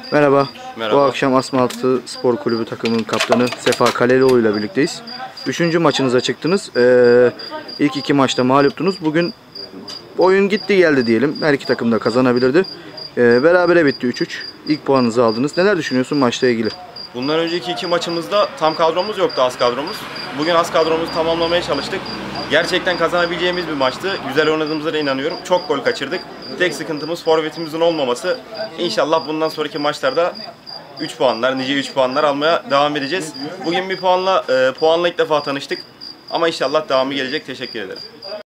Merhaba. Merhaba. Bu akşam Asmaltı Spor Kulübü takımının kaptanı Sefa Kalelioğlu ile birlikteyiz. 3. maçınıza çıktınız. İlk 2 maçta mağluptunuz. Bugün oyun gitti geldi diyelim. Her iki takım da kazanabilirdi. Berabere bitti 3-3. İlk puanınızı aldınız. Neler düşünüyorsun maçla ilgili? Bundan önceki 2 maçımızda tam kadromuz yoktu, az kadromuz. Bugün az kadromuzu tamamlamaya çalıştık. Gerçekten kazanabileceğimiz bir maçtı. Güzel oynadığımıza da inanıyorum. Çok gol kaçırdık. Tek sıkıntımız forvetimizin olmaması. İnşallah bundan sonraki maçlarda 3 puanlar, nice 3 puanlar almaya devam edeceğiz. Bugün bir puanla ilk defa tanıştık. Ama inşallah devamı gelecek. Teşekkür ederim.